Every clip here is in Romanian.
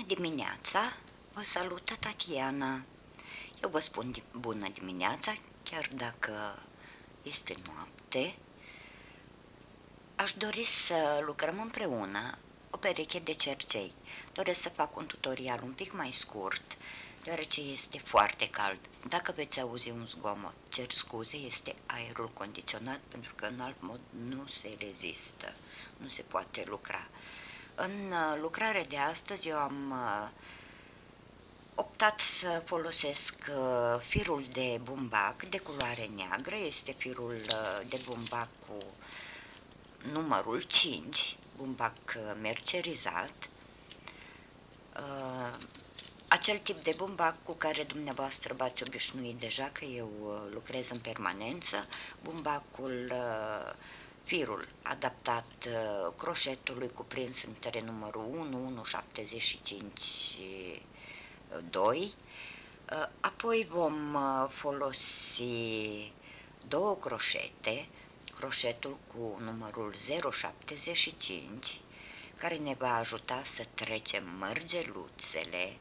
dimineața, vă salută Tatiana. Eu vă spun bună dimineața, chiar dacă este noapte. Aș dori să lucrăm împreună o pereche de cercei. Doresc să fac un tutorial un pic mai scurt, deoarece este foarte cald. Dacă veți auzi un zgomot, cer scuze, este aerul condiționat, pentru că în alt mod nu se rezistă, nu se poate lucra. În lucrarea de astăzi eu am optat să folosesc firul de bumbac de culoare neagră. Este firul de bumbac cu numărul 5, bumbac mercerizat, acel tip de bumbac cu care dumneavoastră v-ați obișnuit deja, că eu lucrez în permanență, bumbacul, firul adaptat croșetului cuprins între numărul 1, 1,75, 2. Apoi vom folosi două croșete, croșetul cu numărul 0,75, care ne va ajuta să trecem mărgeluțele.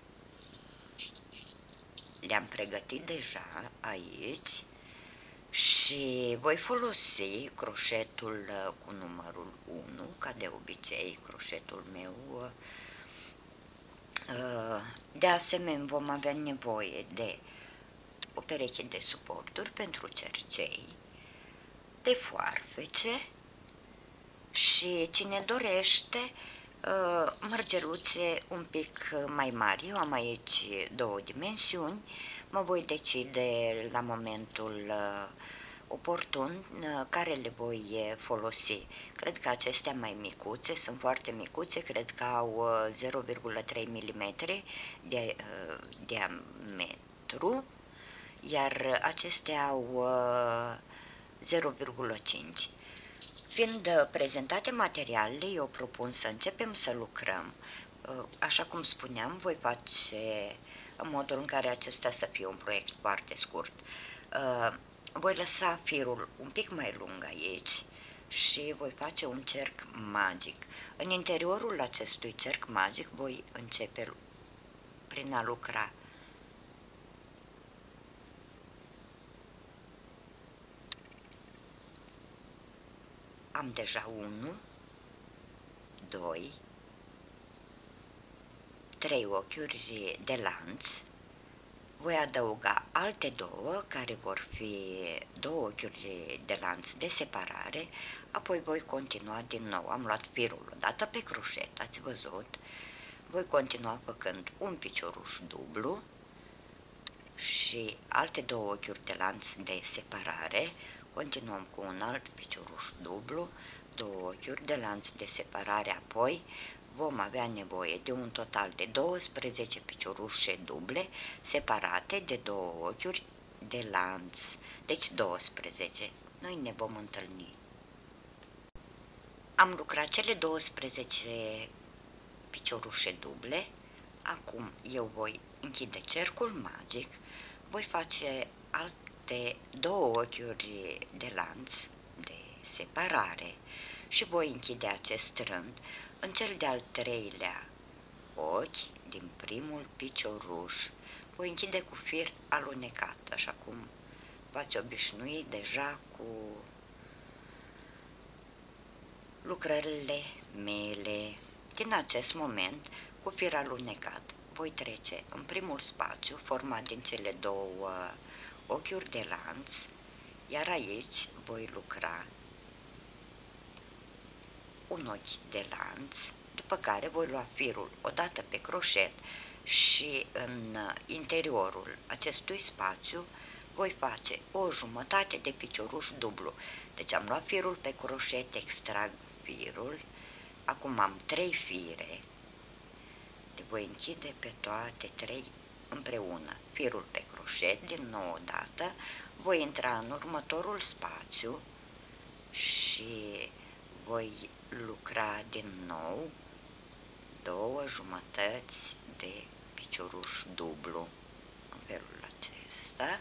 Le-am pregătit deja aici și voi folosi croșetul cu numărul 1, ca de obicei, croșetul meu. De asemenea, vom avea nevoie de o pereche de suporturi pentru cercei, de foarfece și, cine dorește, mărgeluțe un pic mai mari. Eu am aici două dimensiuni, mă voi decide la momentul oportun care le voi folosi. Cred că acestea mai micuțe sunt foarte micuțe, cred că au 0,3 mm de diametru, iar acestea au 0,5. Fiind prezentate materialele, eu propun să începem să lucrăm. Așa cum spuneam, voi face în modul în care acesta să fie un proiect foarte scurt. Voi lăsa firul un pic mai lung aici și voi face un cerc magic. În interiorul acestui cerc magic voi începe prin a lucra am deja 1, 2, 3 ochiuri de lanț. Voi adăuga alte două, care vor fi două ochiuri de lanț de separare, apoi voi continua din nou. Am luat firul odată pe croșet, ați văzut, voi continua făcând un picioruș dublu și alte două ochiuri de lanț de separare, continuăm cu un alt picioruș dublu, două ochiuri de lanț de separare, apoi vom avea nevoie de un total de 12 piciorușe duble separate de două ochiuri de lanț, deci 12. Noi ne vom întâlni. Am lucrat cele 12 piciorușe duble, acum eu voi închide cercul magic, voi face alte două ochiuri de lanț de separare și voi închide acest rând în cel de-al treilea ochi din primul picioruș. Voi închide cu fir alunecat, așa cum v-ați obișnuit deja cu lucrările mele. Din acest moment, cu fir alunecat, voi trece în primul spațiu format din cele două ochiuri de lanț, iar aici voi lucra un ochi de lanț, după care voi lua firul odată pe croșet și în interiorul acestui spațiu voi face o jumătate de picioruș dublu. Deci am luat firul pe croșet, extrag firul, acum am 3 fire, le voi închide pe toate 3 împreună. Firul pe croșet, din nou o dată, voi intra în următorul spațiu și voi lucra din nou două jumătăți de picioruș dublu în felul acesta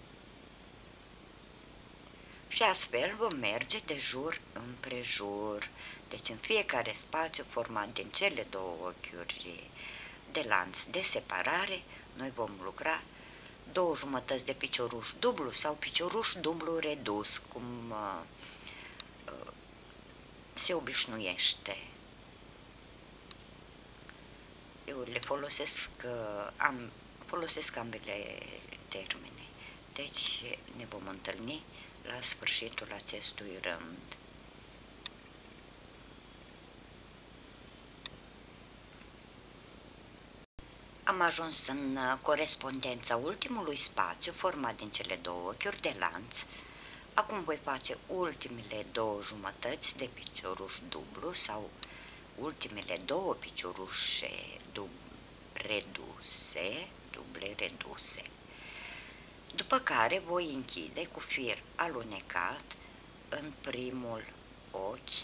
și astfel vom merge de jur împrejur. Deci în fiecare spațiu format din cele două ochiuri de lanț de separare, noi vom lucra 2 jumătăți de picioruș dublu sau picioruș dublu redus, cum se obișnuiește. Eu le folosesc ambele termene. Deci ne vom întâlni la sfârșitul acestui rând. Am ajuns în corespondența ultimului spațiu format din cele 2 ochiuri de lanț. Acum voi face ultimele 2 jumătăți de picioruș dublu sau ultimele 2 piciorușe duble reduse. După care voi închide cu fir alunecat în primul ochi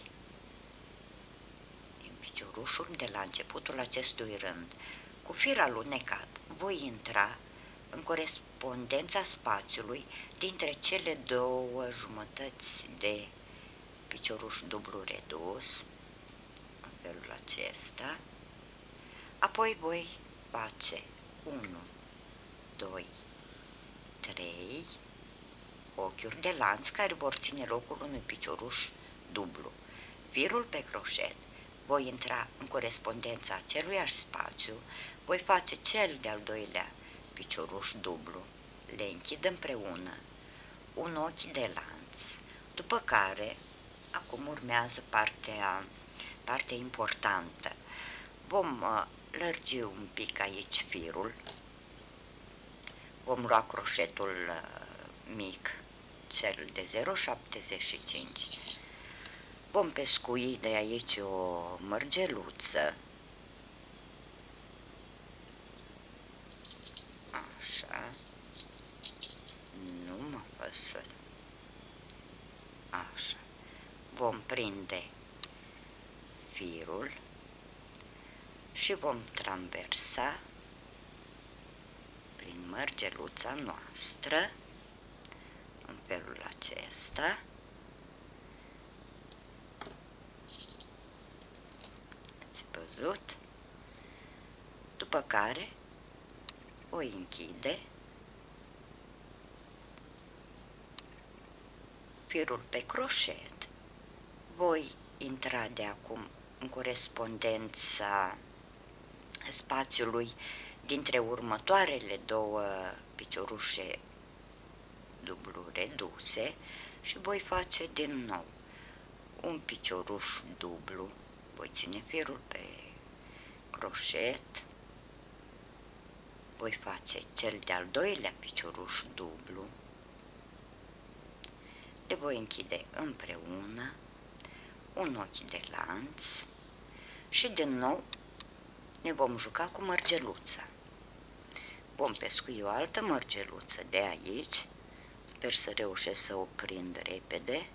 din piciorușul de la începutul acestui rând. Cu fir alunecat voi intra în corespondența spațiului dintre cele 2 jumătăți de picioruș dublu redus, în felul acesta. Apoi voi face 1, 2, 3 ochiuri de lanț care vor ține locul unui picioruș dublu. Firul pe croșet voi intra în corespondența aceluiași spațiu, voi face cel de-al doilea picioruș dublu, le închid împreună, un ochi de lanț, după care, acum urmează partea importantă. Vom lărgi un pic aici firul, vom lua croșetul mic, cel de 0,75, vom pescui de aici o mărgeluță, așa, nu mă făsă, așa, vom prinde firul și vom transversa prin mărgeluța noastră, în felul acesta. Ați văzut? După care voi închide firul pe croșet, voi intra de acum în corespondența spațiului dintre următoarele 2 piciorușe dublu reduse și voi face din nou un picioruș dublu, voi ține firul pe croșet, voi face cel de-al doilea picioruș dublu, le voi închide împreună, un ochi de lanț și din nou ne vom juca cu mărgeluța. Vom pescui o altă mărgeluță de aici, sper să reușesc să o prind repede,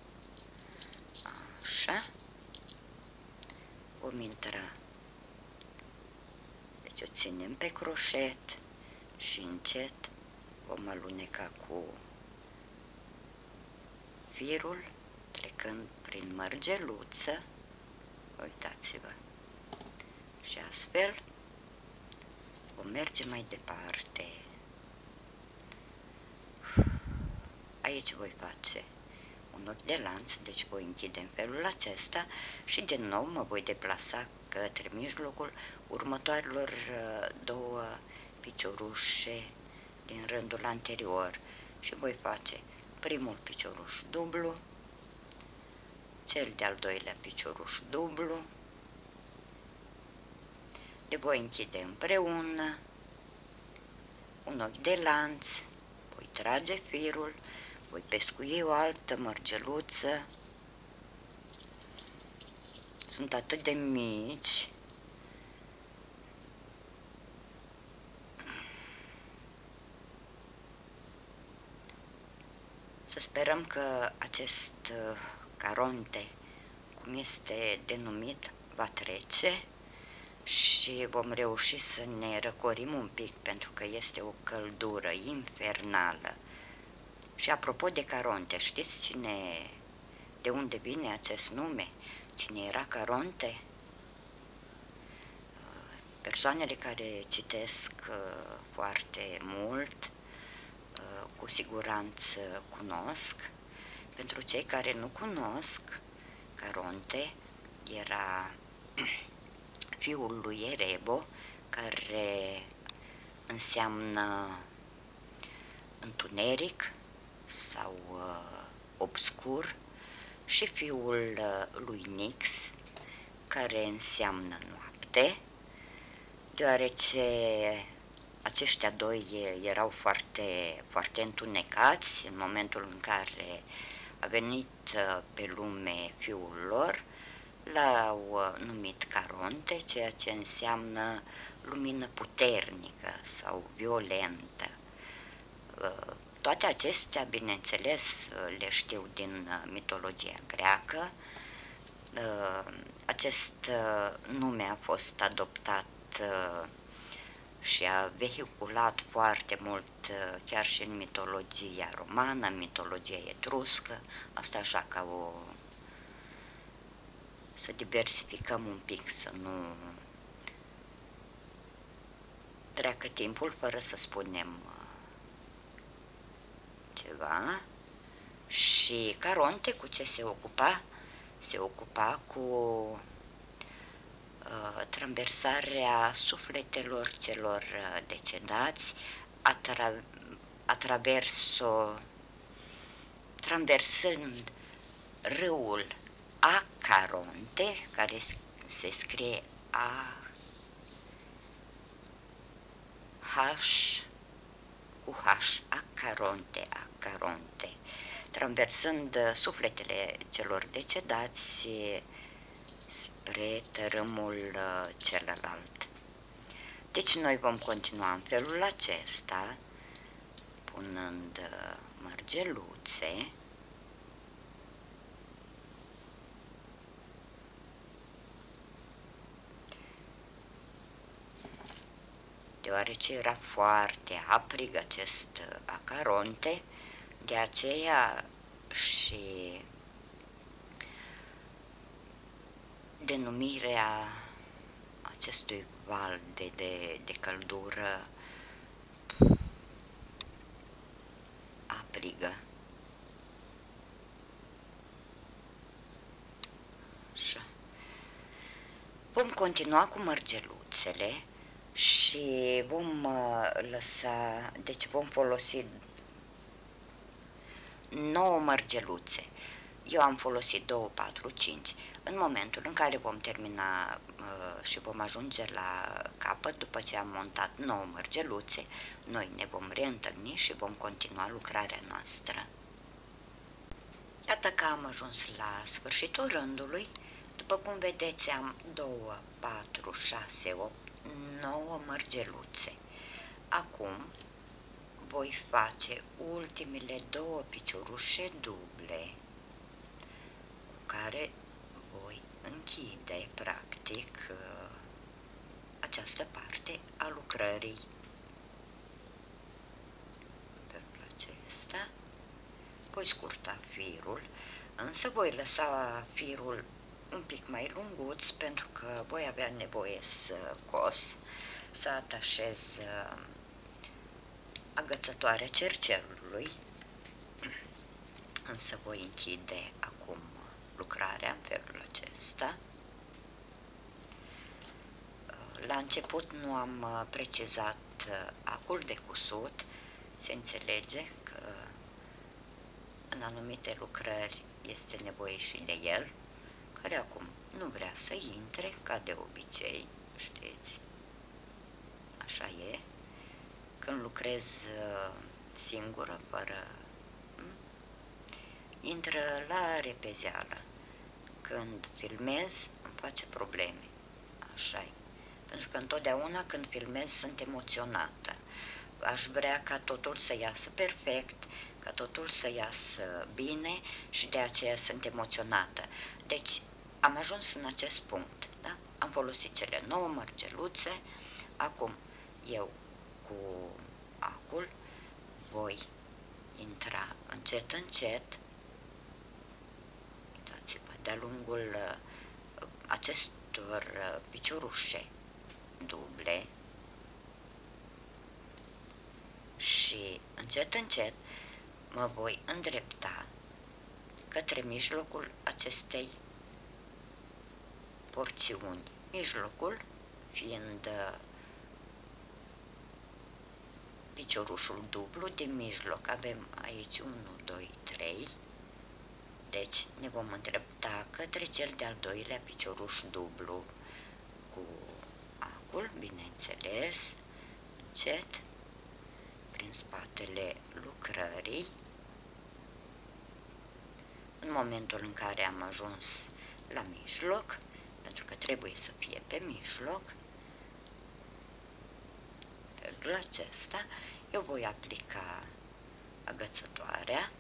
așa, vom intra, deci o ținem pe croșet și încet vom aluneca cu firul, trecând prin mărgeluță, uitați-vă, și astfel vom merge mai departe. Aici voi face un ochi de lanț, deci voi închide în felul acesta și din nou mă voi deplasa către mijlocul următoarelor 2 piciorușe din rândul anterior și voi face primul picioruș dublu, cel de-al doilea picioruș dublu, le voi închide împreună, un ochi de lanț, voi trage firul, voi pescui o altă mărgeluță, sunt atât de mici, să sperăm că acest caronte, cum este denumit, va trece și vom reuși să ne răcorim un pic, pentru că este o căldură infernală. Și apropo de Caronte, știți de unde vine acest nume? Cine era Caronte? Pe Persoanele care citesc foarte mult, cu siguranță cunosc. Pentru cei care nu cunosc, Caronte era fiul lui Erebo, care înseamnă întuneric sau obscur, și fiul lui Nix, care înseamnă noapte, deoarece aceștia doi erau foarte, foarte întunecați în momentul în care a venit pe lume fiul lor. L-au numit Caronte, ceea ce înseamnă lumină puternică sau violentă. Toate acestea, bineînțeles, le știu din mitologia greacă. Acest nume a fost adoptat și a vehiculat foarte mult chiar și în mitologia romană, în mitologia etruscă, asta așa ca să diversificăm un pic, să nu treacă timpul fără să spunem ceva. Și Caronte cu ce se ocupa? Se ocupa cu traversarea sufletelor celor decedați, traversând râul Acaronte, care se scrie Acaronte, traversând sufletele celor decedați spre tărâmul celălalt. Deci noi vom continua în felul acesta, punând mărgeluțe, deoarece era foarte aprig acest Acaronte, de aceea și denumirea acestui val de căldură aprigă. Așa. Vom continua cu mărgeluțele și vom lăsa, deci vom folosi 9 mărgeluțe. Eu am folosit 2, 4, 5. În momentul în care vom termina și vom ajunge la capăt, după ce am montat 9 mărgeluțe, noi ne vom reîntâlni și vom continua lucrarea noastră. Iată că am ajuns la sfârșitul rândului. După cum vedeți, am 2, 4, 6, 8, 9 mărgeluțe. Acum voi face ultimele 2 piciorușe duble, cu care voi închide practic această parte a lucrării. În felul acesta voi scurta firul, însă voi lăsa firul un pic mai lunguț, pentru că voi avea nevoie să cos, să atașez agățătoarea cercerului, însă voi închide acum lucrarea în felul acesta. La început nu am precizat acul de cusut, se înțelege că în anumite lucrări este nevoie și de el, care acum nu vrea să intre, ca de obicei, știți, așa e. Când lucrez singură, fără, intră la repezeală. Când filmez, îmi face probleme. Așa e. Pentru că întotdeauna când filmez sunt emoționată. Aș vrea ca totul să iasă perfect, ca totul să iasă bine și de aceea sunt emoționată. Deci am ajuns în acest punct, da? Am folosit cele 9 mărgeluțe. Acum eu cu acul voi intra încet, încet, uitați-vă, de-a lungul acestor piciorușe duble și încet, încet mă voi îndrepta către mijlocul acestei porțiuni. Mijlocul fiind piciorușul dublu din mijloc. Avem aici 1, 2, 3. Deci ne vom îndrepta către cel de-al doilea picioruș dublu cu acul, bineînțeles, încet, prin spatele lucrării. În momentul în care am ajuns la mijloc, pentru că trebuie să fie pe mijloc, felul acesta, eu voi aplica agățătoarea,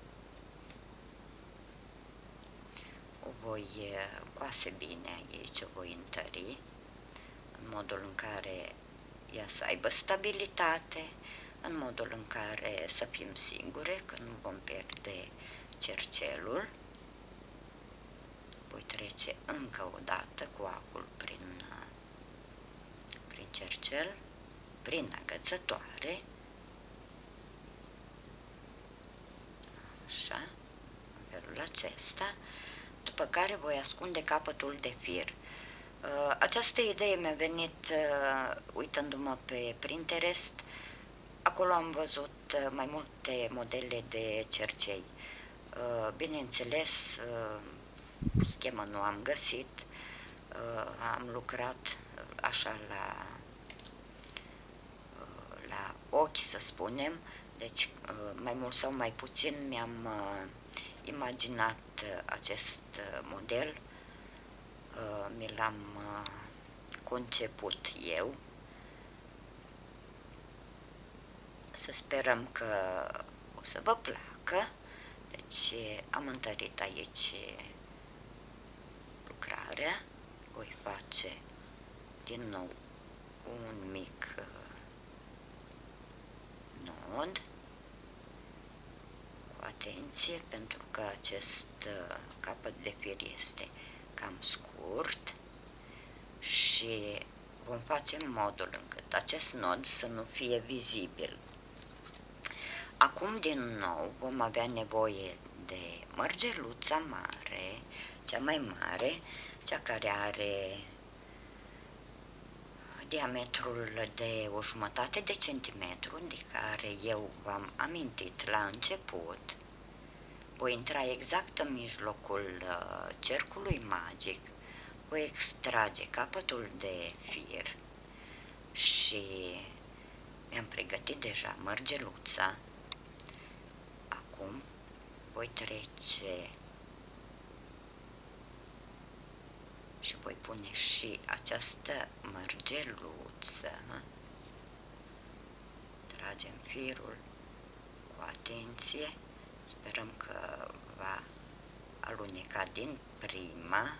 o voi coase bine aici, o voi întări, în modul în care ea să aibă stabilitate, în modul în care să fim sigure că nu vom pierde cercelul. Voi trece încă o dată cu acul prin cercel, prin agățătoare, așa, în felul acesta, după care voi ascunde capătul de fir. Această idee mi-a venit uitându-mă pe Pinterest. Acolo am văzut mai multe modele de cercei. Bineînțeles, schemă nu am găsit, am lucrat așa la ochi, să spunem, deci mai mult sau mai puțin mi-am imaginat acest model, mi l-am conceput eu. Să sperăm că o să vă placă. Deci am întărit aici lucrarea, voi face din nou un mic nod, cu atenție, pentru că acest capăt de fir este cam scurt și vom face în modul încât acest nod să nu fie vizibil. Acum din nou vom avea nevoie de mărgeluța mare, cea mai mare, cea care are diametrul de 1/2 de centimetru, de care eu v-am amintit la început. Voi intra exact în mijlocul cercului magic, voi extrage capătul de fir și mi-am pregătit deja mărgeluța. Acum voi trece și voi pune și această mărgeluță. Tragem firul cu atenție, sperăm că va aluneca din prima.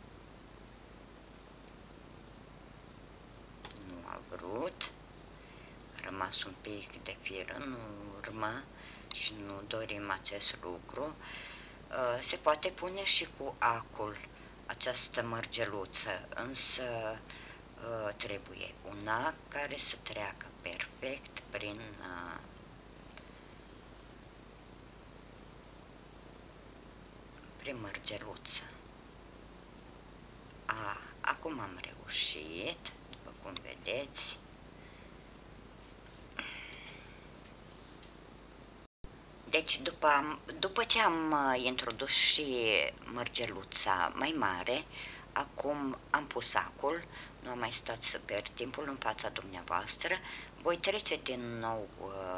Nu a vrut, a rămas un pic de fir în urmă și nu dorim acest lucru. Se poate pune și cu acul această mărgeluță, însă trebuie un ac care să treacă perfect prin mărgeluță. Acum am reușit, după cum vedeți. Deci după ce am introdus și mărgeluța mai mare, acum am pus acul, nu am mai stat să pierd timpul în fața dumneavoastră, voi trece din nou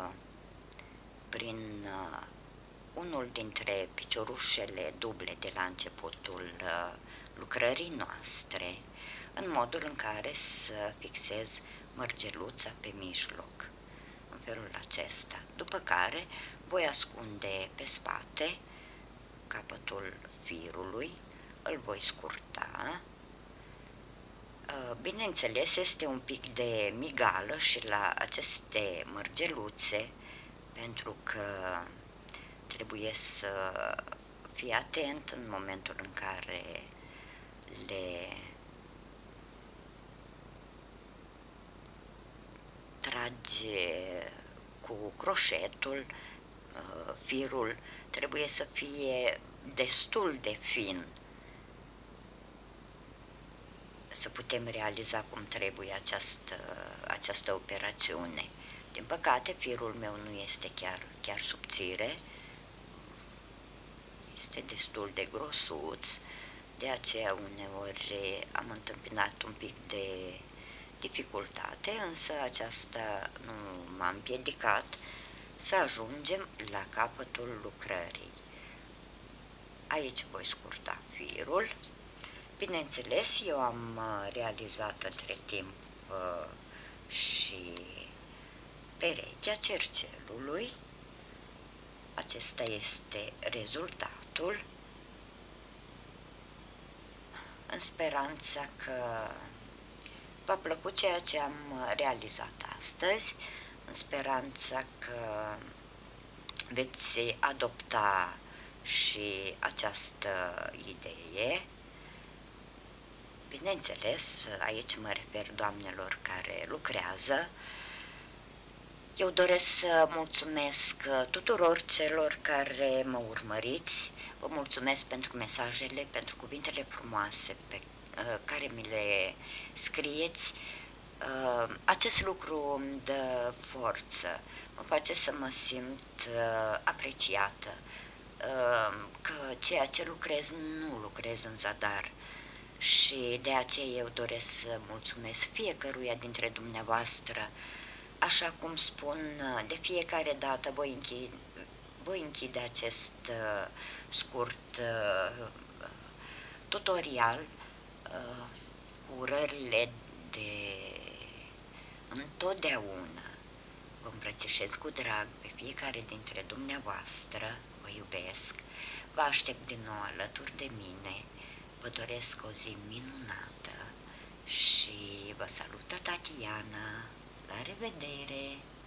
prin unul dintre piciorușele duble de la începutul lucrării noastre, în modul în care să fixez mărgeluța pe mijloc, în felul acesta, după care voi ascunde pe spate capătul firului, îl voi scurta. Bineînțeles, este un pic de migală și la aceste mărgeluțe, pentru că trebuie să fii atent în momentul în care le tragi cu croșetul, firul trebuie să fie destul de fin să putem realiza cum trebuie această operațiune. Din păcate, firul meu nu este chiar subțire, este destul de grosuț, de aceea uneori am întâmpinat un pic de dificultate, însă aceasta nu m-a împiedicat să ajungem la capătul lucrării. Aici voi scurta firul. Bineînțeles, eu am realizat între timp și perechea cercelului. Acesta este rezultatul, în speranța că v-a plăcut ceea ce am realizat astăzi, în speranța că veți adopta și această idee. Bineînțeles, aici mă refer doamnelor care lucrează. Eu doresc să mulțumesc tuturor celor care mă urmăriți. Vă mulțumesc pentru mesajele, pentru cuvintele frumoase pe care mi le scrieți. Acest lucru îmi dă forță, mă face să mă simt apreciată, că ceea ce lucrez nu lucrez în zadar. Și de aceea eu doresc să mulțumesc fiecăruia dintre dumneavoastră. Așa cum spun, de fiecare dată voi închide acest scurt tutorial cu urările de întotdeauna. Vă îmbrățișez cu drag pe fiecare dintre dumneavoastră, vă iubesc, vă aștept din nou alături de mine, vă doresc o zi minunată și vă salută Tatiana. La revedere!